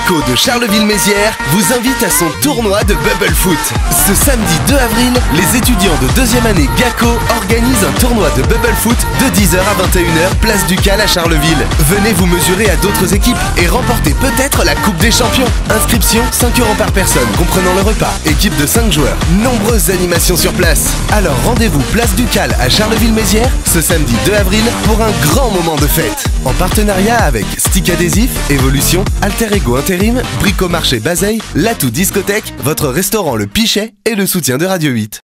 GACO de Charleville-Mézières vous invite à son tournoi de Bubble Foot. Ce samedi 2 avril, les étudiants de 2e année GACO organisent un tournoi de Bubble Foot de 10h à 21h, place du Cal à Charleville. Venez vous mesurer à d'autres équipes et remporter peut-être la Coupe des Champions. Inscription 5 € par personne, comprenant le repas. Équipe de 5 joueurs. Nombreuses animations sur place. Alors rendez-vous place du Cal à Charleville-Mézières ce samedi 2 avril pour un grand moment de fête. En partenariat avec Stick Adhésif, Evolution, Alter Ego Intérim, Bricomarché Bazeille, L'Atout Discothèque, votre restaurant Le Pichet et le soutien de Radio 8.